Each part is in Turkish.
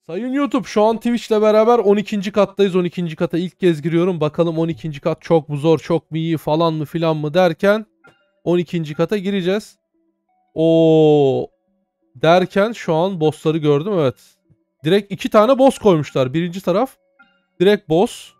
Sayın YouTube, şu an Twitch'le beraber 12. kattayız. 12. kata ilk kez giriyorum. Bakalım 12. kat çok mu zor, çok mu iyi falan mı filan mı derken 12. kata gireceğiz. O derken şu an bossları gördüm, evet. Direkt 2 tane boss koymuşlar. Birinci taraf direkt boss.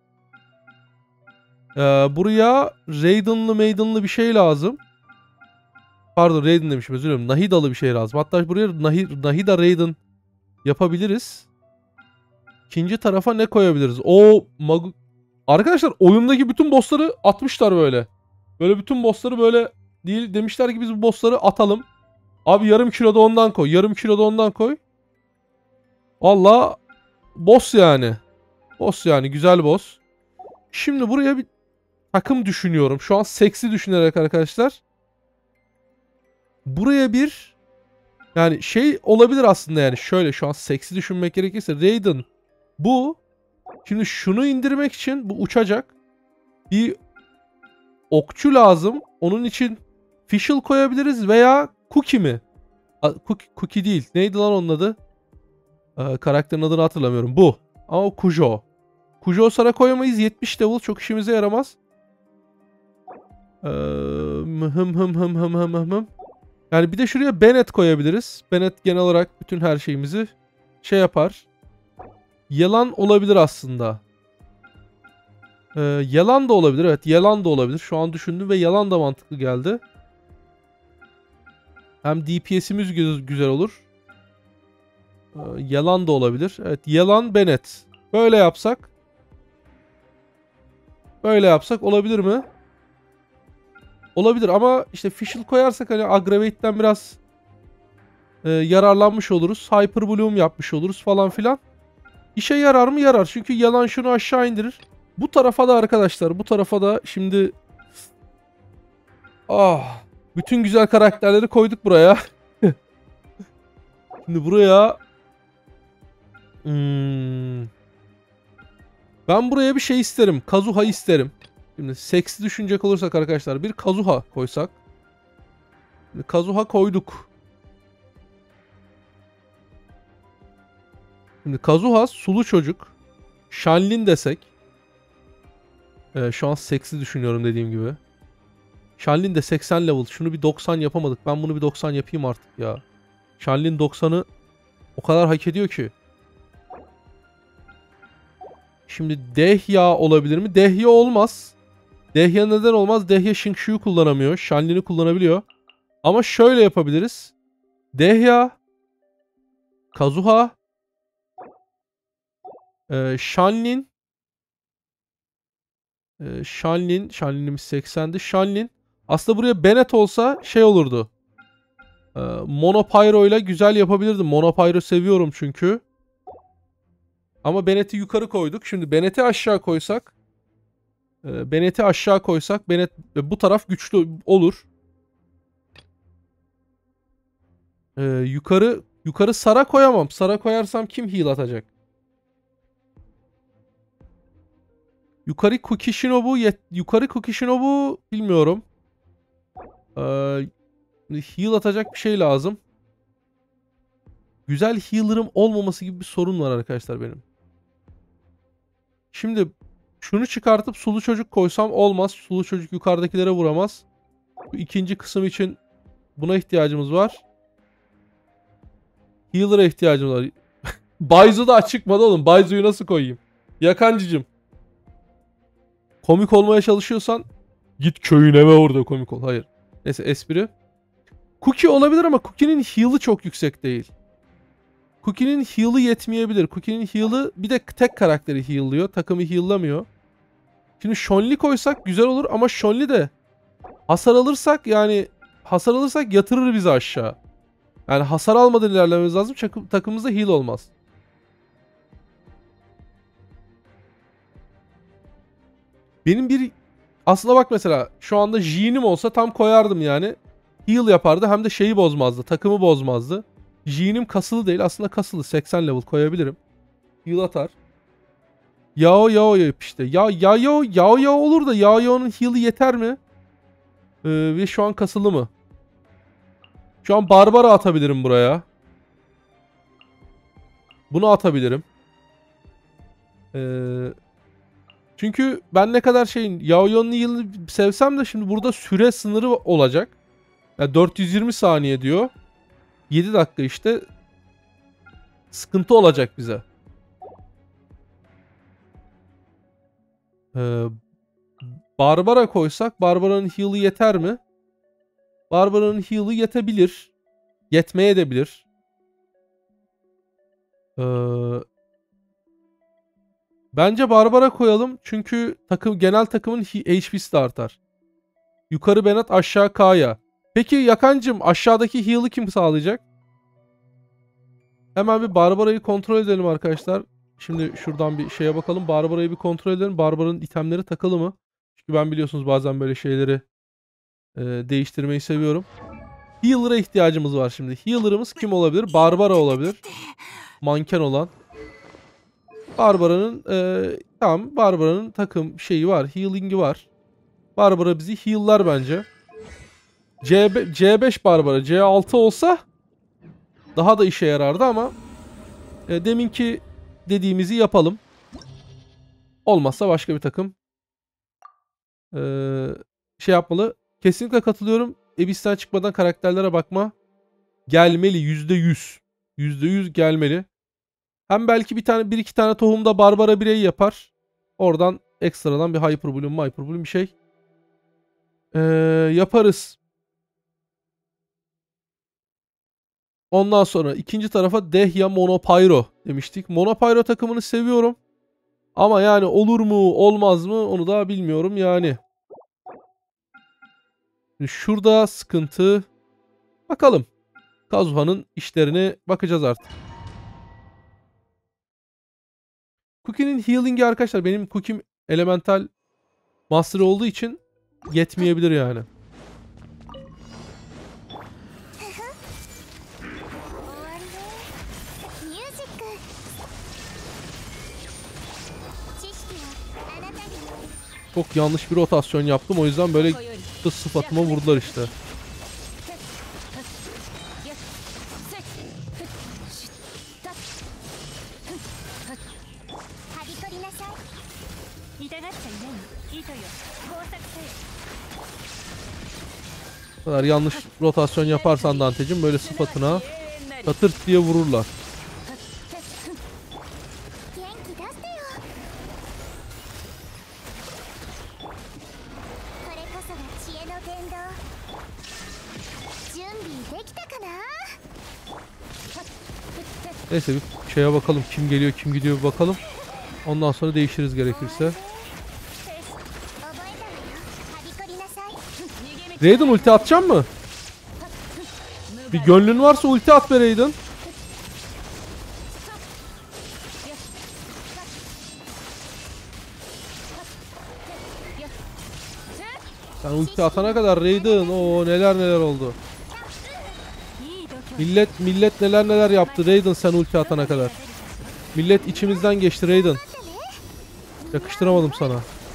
Buraya Raiden'lı bir şey lazım. Pardon, Raiden demişim, özür dilerim. Nahidalı bir şey lazım. Hatta buraya Nahida Raiden yapabiliriz. İkinci tarafa ne koyabiliriz? Arkadaşlar, oyundaki bütün bossları atmışlar böyle. Böyle bütün bossları böyle değil demişler ki biz bu bossları atalım. Abi yarım kilo da ondan koy. Yarım kilo da ondan koy. Valla boss yani. Boss yani, güzel boss. Şimdi buraya bir takım düşünüyorum. Şu an seksi düşünerek arkadaşlar. Buraya bir yani şey olabilir aslında, yani şöyle şu an seksi düşünmek gerekirse Raiden bu. Şimdi şunu indirmek için bu uçacak. Bir okçu lazım. Onun için Fischl koyabiliriz veya Cookie mi? Cookie değil. Neydi lan onun adı? Karakterin adını hatırlamıyorum. Bu. Ama o Kujo. Kujo sana koyamayız. 70 level çok işimize yaramaz. Yani bir de şuraya Bennett koyabiliriz. Bennett genel olarak bütün her şeyimizi şey yapar. Yalan olabilir aslında. Yalan da olabilir. Evet, yalan da olabilir. Şu an düşündüm ve yalan da mantıklı geldi. Hem DPS'imiz güzel olur. Yalan da olabilir. Evet, yalan Bennett. Böyle yapsak. Böyle yapsak olabilir mi? Olabilir ama işte Fischl koyarsak hani Aggravate'den biraz yararlanmış oluruz. Hyper Bloom yapmış oluruz falan filan. İşe yarar mı? Yarar. Çünkü yalan şunu aşağı indirir. Bu tarafa da arkadaşlar, bu tarafa da şimdi bütün güzel karakterleri koyduk buraya. Şimdi buraya ben buraya bir şey isterim. Kazuha isterim. Şimdi seksi düşünecek olursak arkadaşlar bir Kazuha koysak. Şimdi Kazuha koyduk. Şimdi Kazuha sulu çocuk. Shanlin desek. Şu an seksi düşünüyorum dediğim gibi. Shanlin de 80 level. Şunu bir 90 yapamadık. Ben bunu bir 90 yapayım artık ya. Shanlin 90'ı o kadar hak ediyor ki. Şimdi Dehya olabilir mi? Dehya olmaz. Dehya neden olmaz? Dehya Shingshu'yu kullanamıyor. Shanlin'i kullanabiliyor. Ama şöyle yapabiliriz. Dehya, Kazuha, Shanlin, Shanlin'imiz 80'di. Shanlin. Aslında buraya Bennett olsa şey olurdu. Monopyro ile güzel yapabilirdim. Monopyro seviyorum çünkü. Ama Bennett'i yukarı koyduk. Şimdi Bennett'i aşağı koysak. Bennett bu taraf güçlü olur. Yukarı Sara koyamam. Sara koyarsam kim heal atacak? Yukarı Kuki Shinobu bilmiyorum. Heal atacak bir şey lazım. Güzel healer'ım olmaması gibi bir sorun var arkadaşlar benim. Şimdi şunu çıkartıp sulu çocuk koysam olmaz. Sulu çocuk yukarıdakilere vuramaz. Bu ikinci kısım için buna ihtiyacımız var. Healer'a ihtiyacımız var. Baizu da çıkmadı oğlum. Baizu'yu nasıl koyayım? Yakancıcım. Komik olmaya çalışıyorsan git köyüne ve orada komik ol. Hayır. Neyse, espri. Cookie olabilir ama Cookie'nin heal'ı çok yüksek değil. Cookie'nin heal'ı yetmeyebilir. Cookie'nin heal'ı bir de tek karakteri heal'lıyor. Takımı heal'lamıyor. Şimdi Shonli koysak güzel olur ama Shonli de hasar alırsak yatırır bizi aşağı. Yani hasar almadan ilerlememiz lazım. Takımımızda heal olmaz. Aslında bak mesela şu anda Jean'im olsa tam koyardım yani. Heal yapardı hem de şeyi bozmazdı. Takımı bozmazdı. Jean'im kasılı değil. Aslında kasılı. 80 level koyabilirim. Heal atar. Yao yap işte. Yao olur da Yao'nun heal'ı yeter mi? Ve şu an kasılı mı? Şu an Barbara atabilirim buraya. Bunu atabilirim. Çünkü ben ne kadar Yaoyon'un yılını sevsem de şimdi burada süre sınırı olacak. Yani 420 saniye diyor. 7 dakika işte. Sıkıntı olacak bize. Barbara koysak Barbara'nın heal'ı yeter mi? Barbara'nın heal'ı yetebilir. Yetmeye de bilir. Bence Barbara koyalım. Çünkü genel takımın HP'si de artar. Yukarı Benat, aşağı Kaya. Peki Yakancım, aşağıdaki heal'ı kim sağlayacak? Hemen bir Barbara'yı kontrol edelim arkadaşlar. Şimdi şuradan bir şeye bakalım. Barbara'yı bir kontrol edelim. Barbara'nın itemleri takılı mı? Çünkü ben biliyorsunuz bazen böyle şeyleri değiştirmeyi seviyorum. Healer'a ihtiyacımız var şimdi. Healer'ımız kim olabilir? Barbara olabilir. Manken olan. Barbara'nın tamam, Barbara'nın takım şeyi var. Healing'i var. Barbara bizi heal'lar bence. C5 Barbara. C6 olsa daha da işe yarardı ama deminki dediğimizi yapalım. Olmazsa başka bir takım şey yapmalı. Kesinlikle katılıyorum. Abyss'ten çıkmadan karakterlere bakma. Gelmeli %100. %100 gelmeli. Hem belki bir iki tane tohumda Barbara birey yapar. Oradan ekstradan bir Hyper Bloom bir şey yaparız. Ondan sonra ikinci tarafa Dehya Monopyro demiştik. Monopyro takımını seviyorum. Ama yani olur mu olmaz mı onu da bilmiyorum yani. Şurada sıkıntı. Bakalım. Kazuha'nın işlerine bakacağız artık. Cookie'nin healing'i arkadaşlar, benim Cookie'm elemental master olduğu için yetmeyebilir yani. Çok yanlış bir rotasyon yaptım. O yüzden böyle sıfatıma vurdular işte. Bu kadar yanlış rotasyon yaparsan Dante'cim böyle sıfatına katırt diye vururlar. Neyse bir şeye bakalım, kim geliyor kim gidiyor bir bakalım. Ondan sonra değişiriz gerekirse. Raiden ulti atacak mı? Bir gönlün varsa ulti at be Raiden. Sen ulti atana kadar Raiden o neler oldu. Millet neler yaptı Raiden sen ulti atana kadar. Millet içimizden geçti Raiden. Yakıştıramadım sana.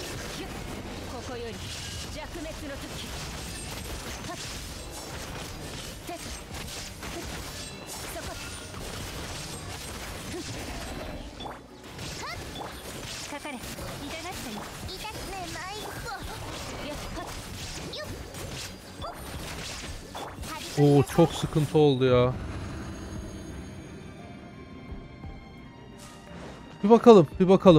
Oo çok sıkıntı oldu ya. Bir bakalım.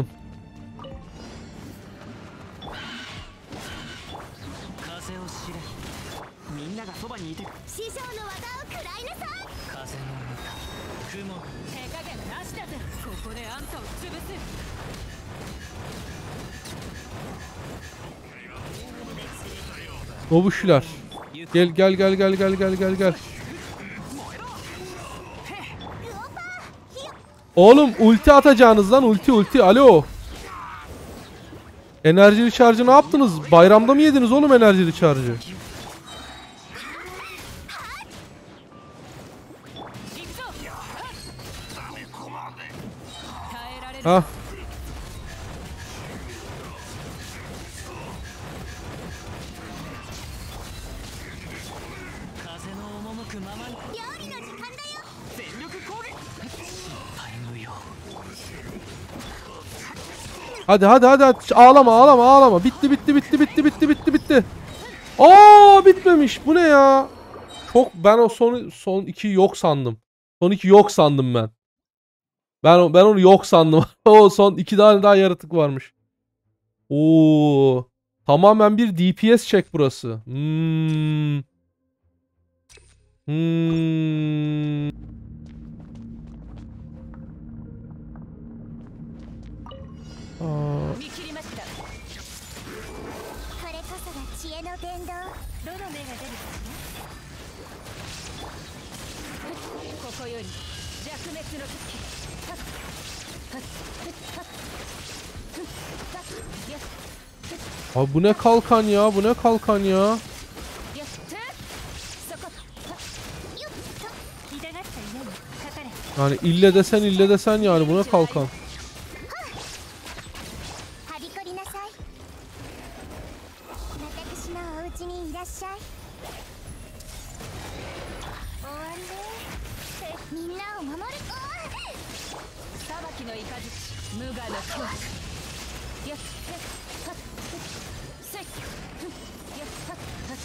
Robuşlar. Gel. Oğlum ulti atacağınız lan ulti. Alo. Enerjili şarjı ne yaptınız? Bayramda mı yediniz oğlum enerjili şarjı? Hah. Hadi hadi hadi, hadi. Ağlama ağlama ağlama. Bitti bitti bitti bitti bitti bitti bitti. Aa, bitmemiş. Bu ne ya? Çok, ben o son iki yok sandım. Son iki yok sandım ben. Ben onu yok sandım. O son iki tane daha yaratık varmış. Oo. Tamamen bir DPS check burası. Aa. これこそが知恵の伝道。どの目が出るかね。ここより弱滅の時。 Abi bu ne kalkan ya? Bu ne kalkan ya? Yani ille desen yani bu ne kalkan? はびこりなさい。私のお家にいらっしゃい。終わりね。みんなを守る。裁きの雷、無我の恐怖。やっはっせい。やっはっ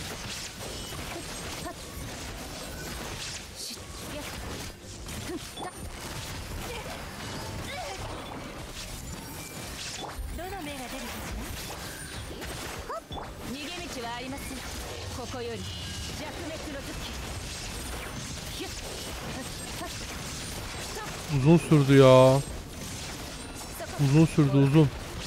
はっしやっどの目が出るかしら。逃げ道はありません。ここより弱滅の時。ひゅっはっはっ Uzun sürdü ya. Uzun sürdü uzun.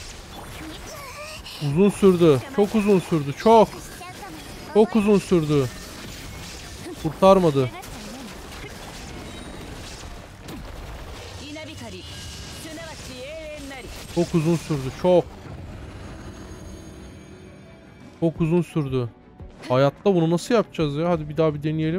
Uzun sürdü. Çok uzun sürdü. Çok. Çok uzun sürdü. Kurtarmadı. Çok uzun sürdü. Çok. Çok uzun sürdü. Hayatta bunu nasıl yapacağız ya? Hadi bir daha bir deneyelim.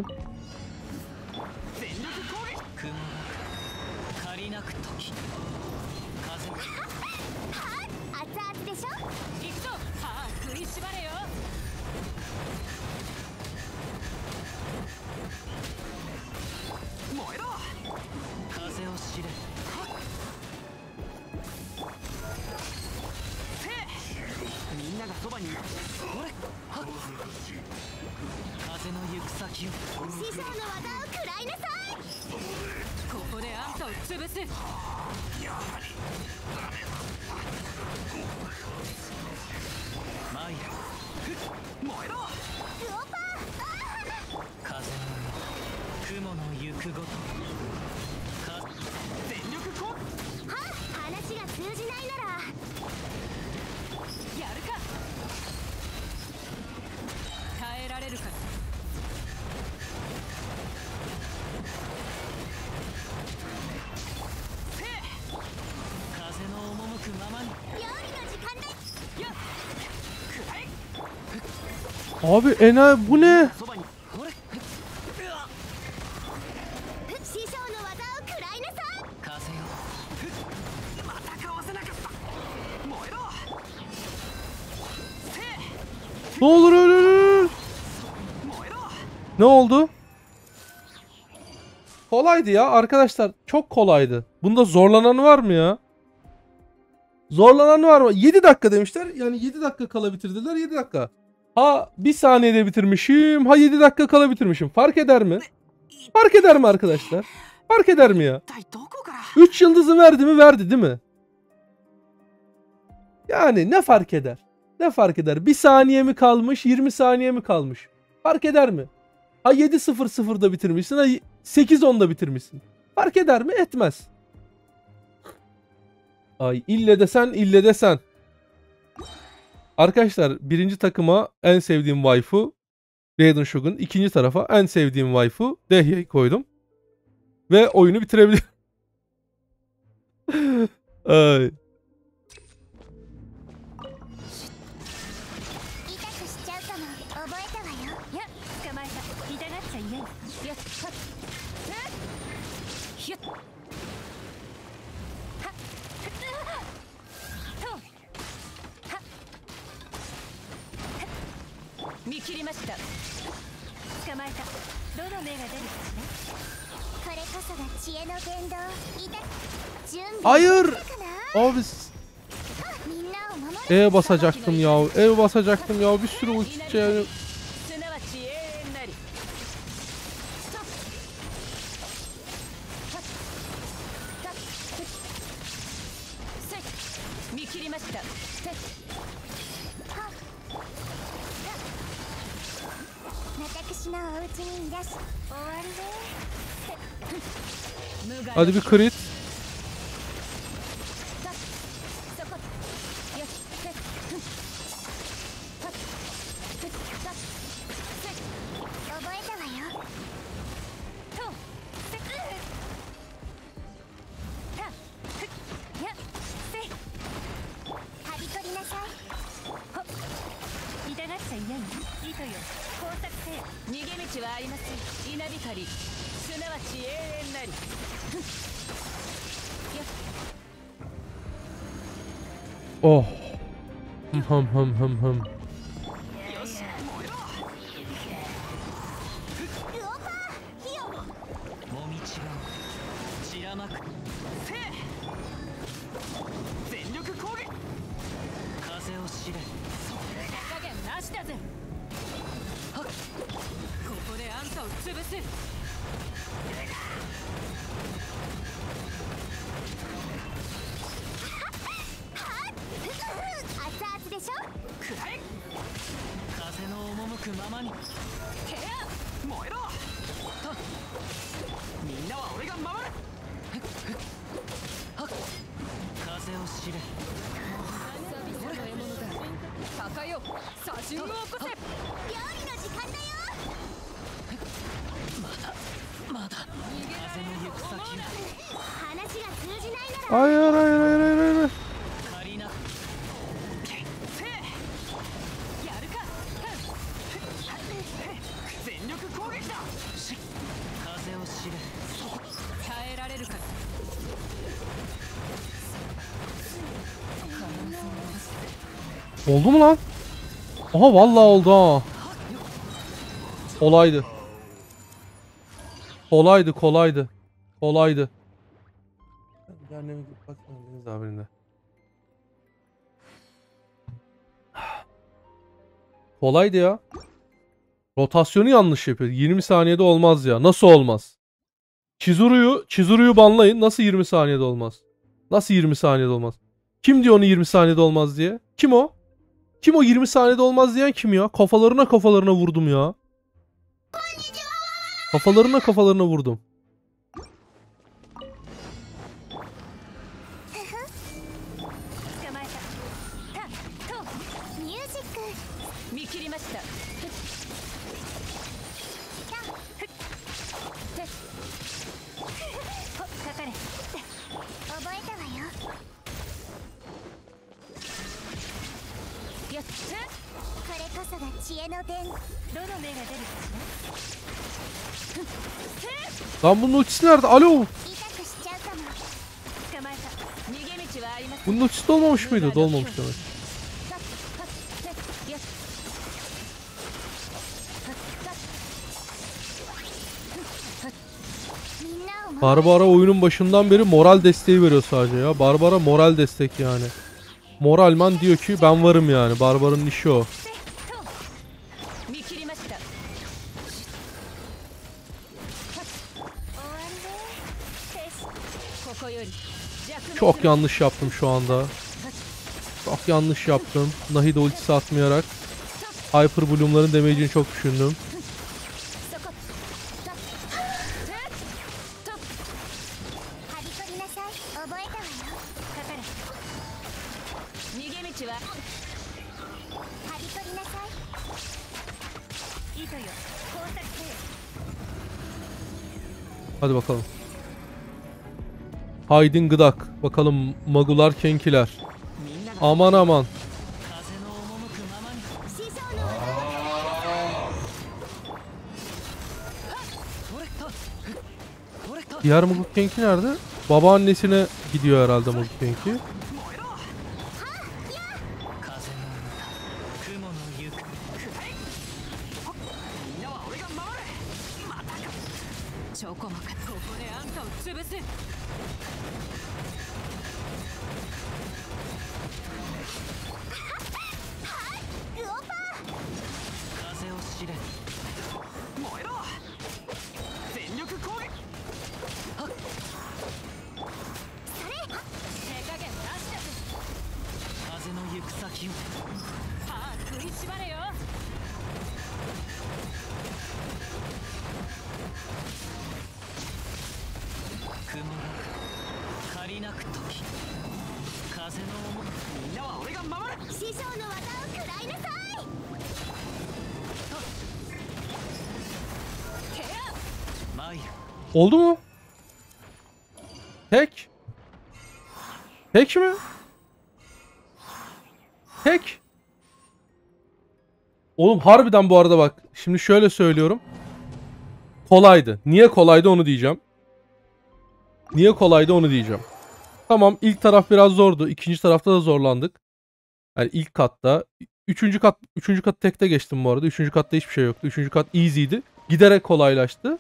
Abi bu ne? Ne olur öyle. Ne oldu? Kolaydı ya arkadaşlar. Çok kolaydı. Bunda zorlanan var mı ya? Zorlanan var mı? 7 dakika demişler. Yani 7 dakika kala bitirdiler. 7 dakika. Ha 1 saniyede bitirmişim. Ha 7 dakika kala bitirmişim. Fark eder mi? Fark eder mi arkadaşlar? Fark eder mi ya? 3 yıldızı verdi mi? Verdi değil mi? Yani ne fark eder? Ne fark eder? 1 saniye mi kalmış? 20 saniye mi kalmış? Fark eder mi? Ha 7.00'da bitirmişsin. Ha 8.10'da bitirmişsin. Fark eder mi? Etmez. Ay ille desen. Arkadaşlar birinci takıma en sevdiğim waifu Raiden Shogun. İkinci tarafa en sevdiğim waifu Dehya'yı koydum. Ve oyunu bitirebilirim. Ay. これこそが知恵の伝道。準備 Hayır. かな。 Abi みんなを守る。 E basacaktım ya. E basacaktım ya. Bir sürü ulti yani. すなわち永遠なり。見切りました。 私のお家にいらし終わりね。 Hadi bir crit. そこ。よし。覚えたわよ。と。はび取りなさい。痛がっちゃ嫌に。糸よ。工作せよ。 逃げ道はありません。稲光。すなわち永遠なり。 Oh. Hım hım hım hım. よし燃えろ。 ウオパー火を。 もみちが散らまく。せえ。全力攻撃。風を知れ。手加減なしだぜ。はっ。ここであんたを潰す。 熱々でしょ。 くらえ。風の赴くままに。てや燃えろ。はっ。みんなは俺が守る。はっ。風を知れ。久々の獲物だ。高よ。差しを起こせ。 料理の時間だよ。 まだ風の行く先を話が通じないなら。 Hayır hayır hayır hayır hayır. 借りな。せえ。やるか。全力攻撃だ。風を知れ。耐えられるか。 Oldu mu lan? Aha vallahi oldu ha. Kolaydı. Kolaydı kolaydı. Kolaydı. Deniz abinde. Kolaydı ya. Rotasyonu yanlış yapıyor. 20 saniyede olmaz ya. Nasıl olmaz? Chizuru'yu banlayın. Nasıl 20 saniyede olmaz? Nasıl 20 saniyede olmaz? Kim diyor onu 20 saniyede olmaz diye? Kim o? Kim o 20 saniyede olmaz diyen kim ya? Kafalarına vurdum ya. Kafalarına vurdum. 捕まえた。とミュージック。 見切りました。 かかれ。覚えたわよ。 やっこれこそが知恵の伝。どの目が出るかしら。 Lan bunun ultisi nerede? Alo. 痛くしちゃうかも。 捕まえた。逃げ道はありません。 Bunun ultisi dolmamış mıydı? Dolmamış demek. みんなを守る。 Barbara oyunun başından beri moral desteği veriyor sadece ya. Barbara moral destek yani. Moralman diyor ki ben varım yani. Barbara'nın işi o. 見切りました。 終わりね。 ここより弱の Çok yanlış yaptım şu anda. Çok yanlış yaptım. Nahida ultisi atmayarak. Hyper Bloom'ların damage'ini çok düşündüm. そこ。はび取りなさい。覚えたわよ。かかれ。 逃げ道ははび取りなさい。糸よ。工作せよ。 Hadi bakalım. Haydin gıdak. Bakalım magular kenkiler. みんなが Aman aman. 風の赴くままに。 師匠の技。 取れた。取れた。 Diğer Muguk Kenki nerede? Babaannesine gidiyor herhalde Muguk Kenki. 燃えろ。風の歌。雲の行く。くらえ。みんなは俺が守る。またか。チョコマカ。ここで先をさあ食いしばれよ。雲が借りなく時風の思いみんなは俺が守る。 師匠の技を食らいなさい。ケアマイル Oldu mu? Tek. Tek mi? Tek. Oğlum harbiden bu arada bak. Şimdi şöyle söylüyorum. Kolaydı. Niye kolaydı onu diyeceğim. Niye kolaydı onu diyeceğim. Tamam, ilk taraf biraz zordu. İkinci tarafta da zorlandık. Yani ilk katta. Üçüncü kat tekte geçtim bu arada. Üçüncü katta hiçbir şey yoktu. Üçüncü kat easy'ydi. Giderek kolaylaştı.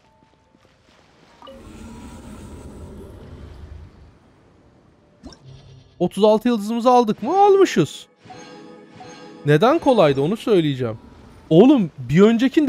...36 yıldızımızı aldık mı? Almışız. Neden kolaydı onu söyleyeceğim. Oğlum bir öncekinde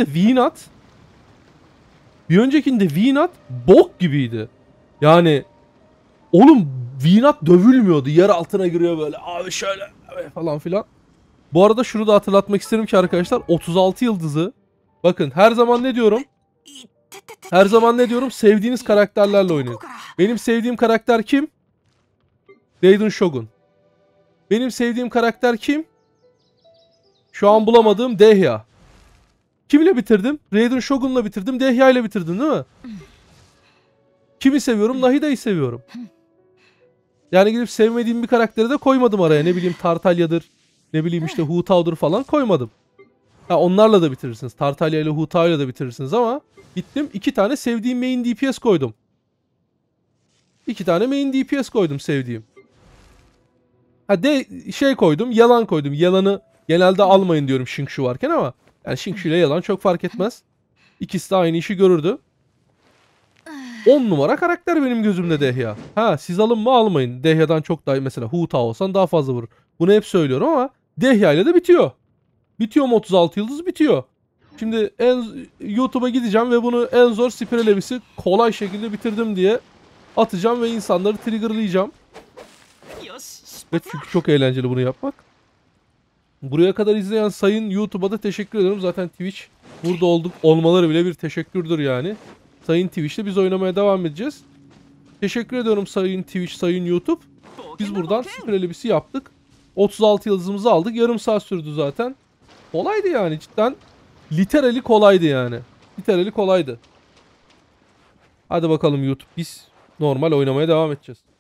V-Nut bok gibiydi. Yani oğlum V-Nut dövülmüyordu. Yer altına giriyor böyle. Abi şöyle falan filan. Bu arada şunu da hatırlatmak isterim ki arkadaşlar, 36 yıldızı bakın her zaman ne diyorum? Her zaman ne diyorum? Sevdiğiniz karakterlerle oynayın. Benim sevdiğim karakter kim? Raiden Shogun. Benim sevdiğim karakter kim? Şu an bulamadığım Dehya. Kimle bitirdim? Raiden Shogun'la bitirdim. Dehya ile bitirdim değil mi? Kimi seviyorum? Nahida'yı seviyorum. Yani gidip sevmediğim bir karakteri de koymadım araya. Ne bileyim Tartalya'dır. Ne bileyim işte Hu Tao'dur falan koymadım. Ha, onlarla da bitirirsiniz. Tartalya ile Hu Tao'yla da bitirirsiniz ama gittim 2 tane sevdiğim main DPS koydum. 2 tane main DPS koydum sevdiğim. Ha şey koydum, yalan koydum. Yalanı genelde almayın diyorum Xingqiu varken ama yani Xingqiu ile yalan çok fark etmez. İkisi de aynı işi görürdü. 10 numara karakter benim gözümde Dehya. Ha, siz alın mı almayın. Dehya'dan çok daha, mesela Hu Tao olsan daha fazla vurur. Bunu hep söylüyorum ama Dehya ile de bitiyor. Bitiyor mu 36 yıldız? Bitiyor. Şimdi YouTube'a gideceğim ve bunu en zor spiral evisi kolay şekilde bitirdim diye atacağım ve insanları triggerlayacağım. Ve çünkü çok eğlenceli bunu yapmak. Buraya kadar izleyen sayın YouTube'a da teşekkür ederim. Zaten Twitch burada olmaları bile bir teşekkürdür yani. Sayın Twitch'te biz oynamaya devam edeceğiz. Teşekkür ediyorum sayın Twitch, sayın YouTube. Biz buradan spiral evisi yaptık. 36 yıldızımızı aldık. Yarım saat sürdü zaten. Kolaydı yani cidden. Literally kolaydı yani. Literally kolaydı. Hadi bakalım YouTube, biz normal oynamaya devam edeceğiz.